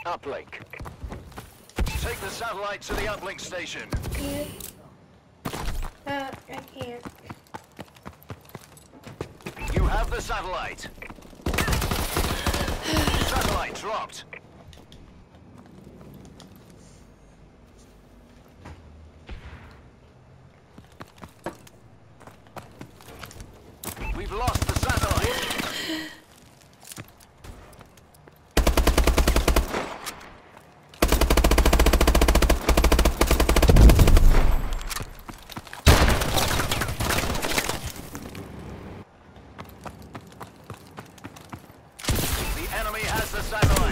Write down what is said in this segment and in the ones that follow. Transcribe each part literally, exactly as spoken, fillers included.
uplink. Take the satellite to the uplink station. Yeah. Uh, I can't. You have the satellite. Satellite dropped. We've lost the satellite. The enemy has the satellite.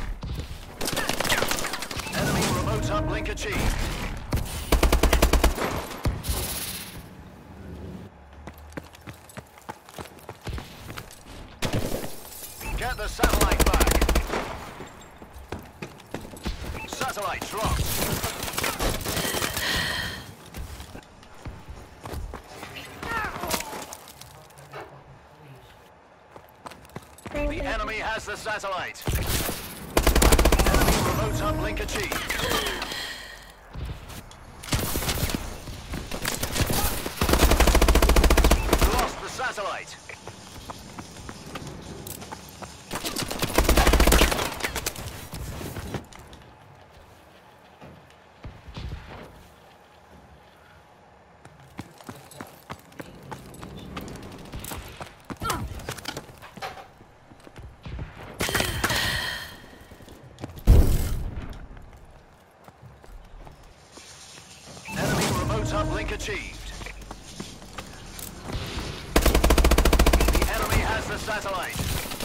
Enemy remote uplink achieved. Get the satellite back. Satellite dropped. The enemy has the satellite. Enemy remote uplink achieved. Lost the satellite. Uplink achieved. The enemy has the satellite.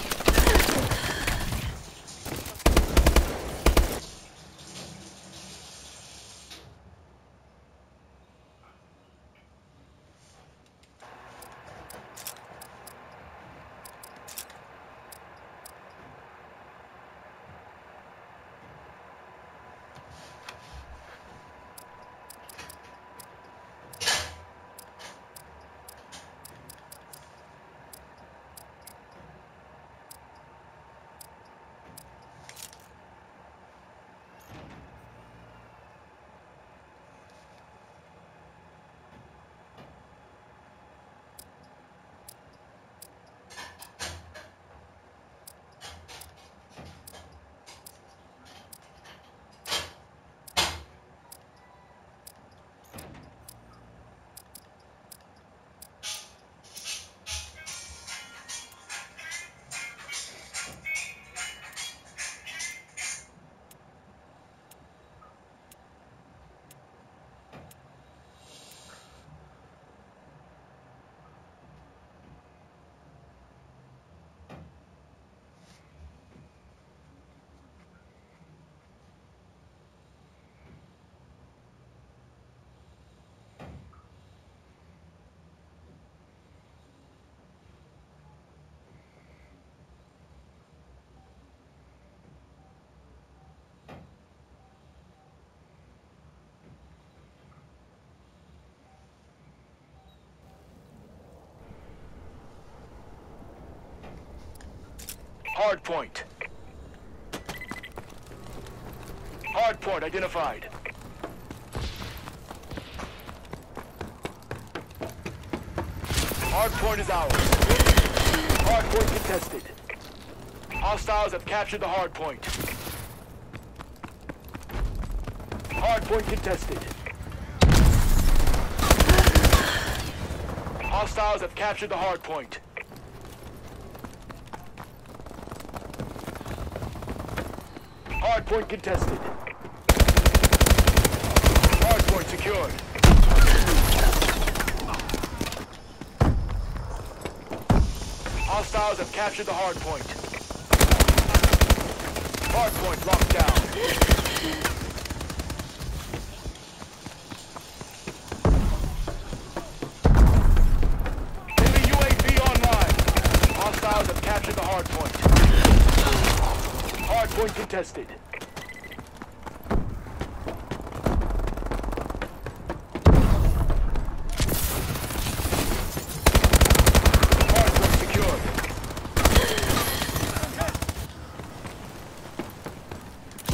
Hard point. Hard point identified. Hard point is ours. Hard point contested. Hostiles have captured the hard point. Hard point contested. Hostiles have captured the hard point. Hard point contested. Hard point secured. Hostiles have captured the hard point. Hard point locked down. Enemy U A V online. Hostiles have captured the hard point. Hard point contested. Hard point secured.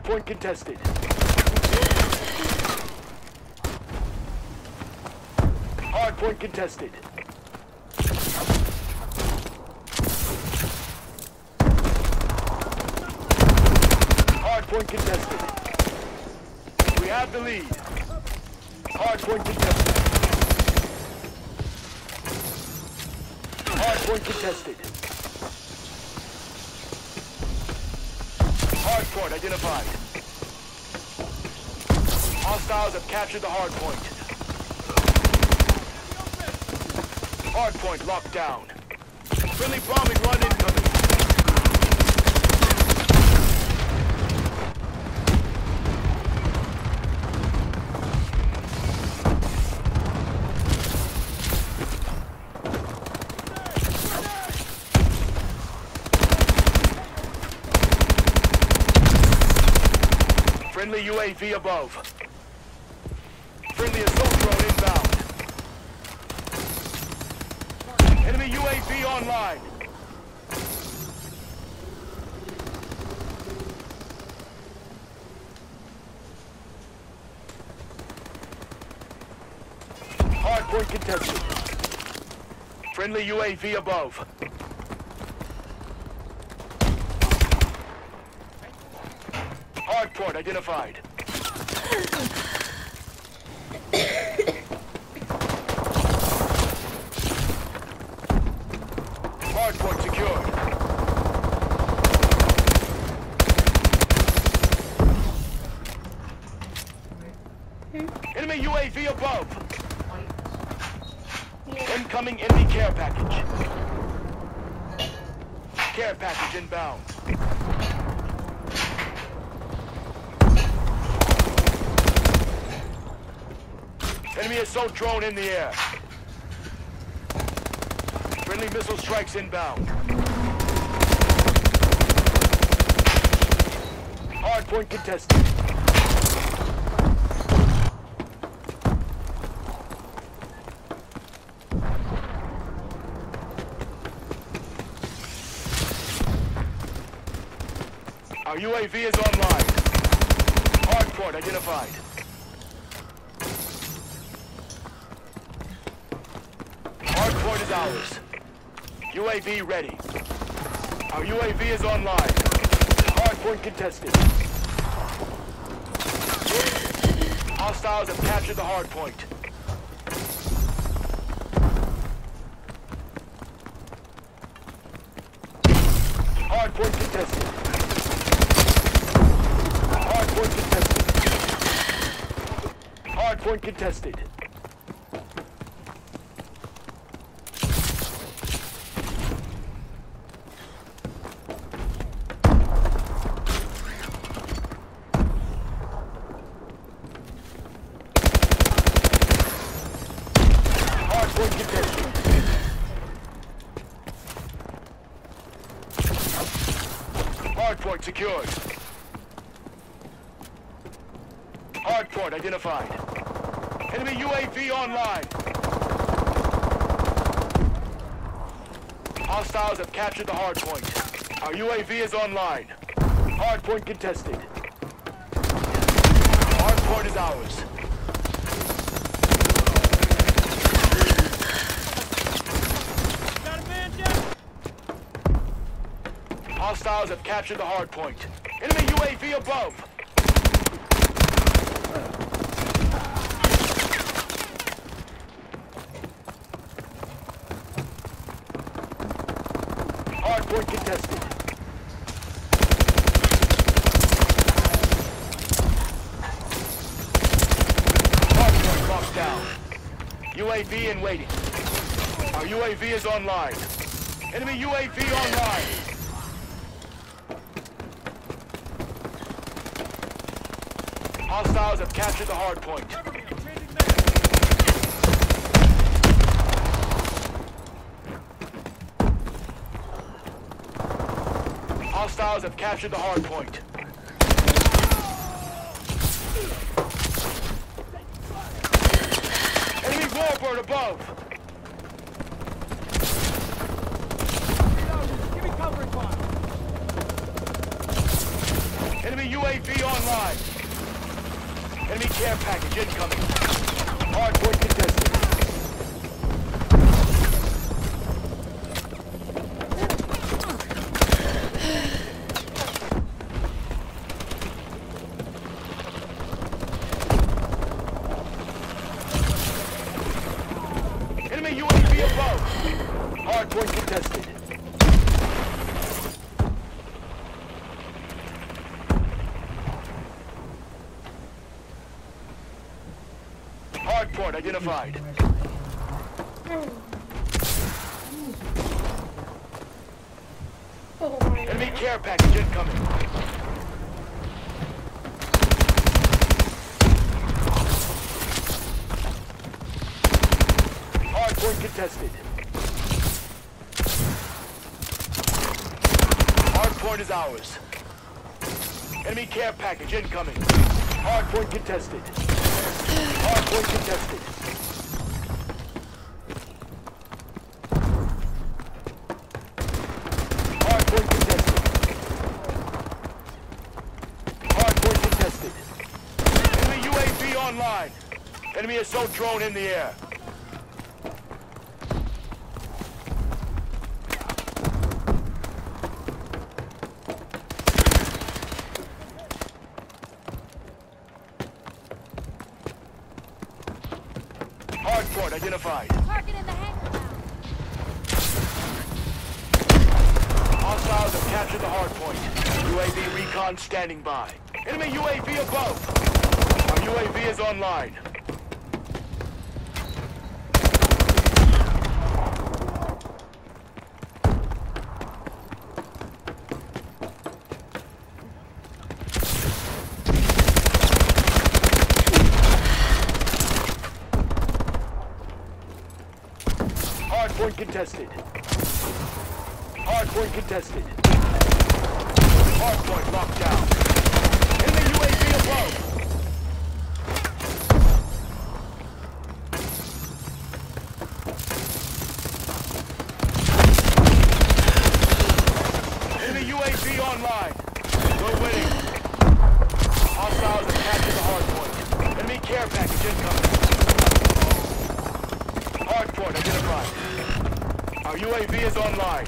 Hardpoint contested. Hardpoint contested. Hardpoint contested. We have the lead. Hardpoint contested. Hardpoint contested. Hardpoint identified. Hostiles have captured the hardpoint. Hardpoint locked down. Friendly bombing run incoming. Friendly U A V above. Friendly assault drone inbound. Enemy U A V online. Hardpoint contested. Friendly U A V above. Hardpoint identified. Hardpoint secured. Enemy U A V above. Incoming enemy care package. Care package inbound. Enemy assault drone in the air. Friendly missile strikes inbound. Hardpoint contested. Our U A V is online. Hardpoint identified. Hardpoint is ours. U A V ready. Our U A V is online. Hardpoint contested. Hostiles have captured the hardpoint. Hardpoint contested. Hardpoint contested. Hardpoint contested. Hardpoint contested. Hardpoint secured. Hardpoint identified. Enemy U A V online. Hostiles have captured the hardpoint. Our U A V is online. Hardpoint contested. Hardpoint is ours. Hostiles have captured the hardpoint. Enemy U A V above. Hardpoint contested. Hardpoint locked down. U A V in waiting. Our U A V is online. Enemy U A V online. Hostiles have captured the hardpoint. Hostiles have captured the hardpoint. Enemy warbird above. Give me covering fire. Enemy U A V on. online. Enemy care package incoming. Hardpoint contested. Enemy U A V above. Hardpoint contested. Hardpoint identified. Oh my Enemy God. care package incoming. Hardpoint contested. Hardpoint is ours. Enemy care package incoming. Hardpoint contested. Hardpoint contested. Hardpoint contested. Hardpoint contested. Enemy U A V online. Enemy assault drone in the air. Hardpoint identified. Target in the hangar now. Hostiles have captured the hardpoint. U A V recon standing by. Enemy U A V above. Our U A V is online. Hardpoint contested. Hardpoint contested. Hardpoint locked down. Enemy U A V above. Enemy U A V online. We're winning. Hostiles have captured the hardpoint. Enemy care package incoming. Hardpoint identified. Our U A V is online.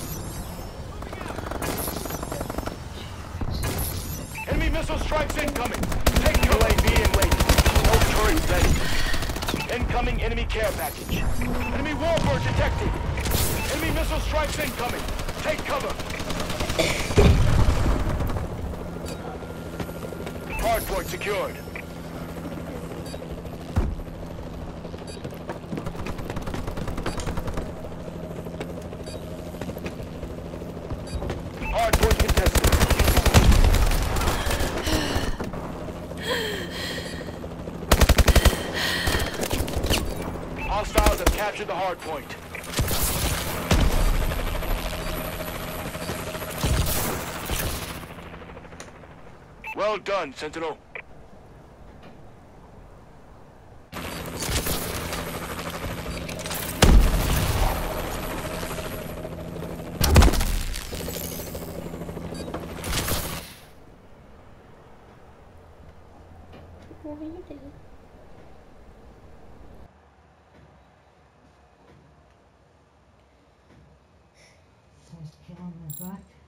Enemy missile strikes incoming. Take U A V in waiting. No turret ready. Incoming enemy care package. Enemy warbird detected. Enemy missile strikes incoming. Take cover. Hardpoint secured. Hardpoint contested. Hostiles have captured the hardpoint. Well done, Sentinel. What are you doing? Just killing the butt.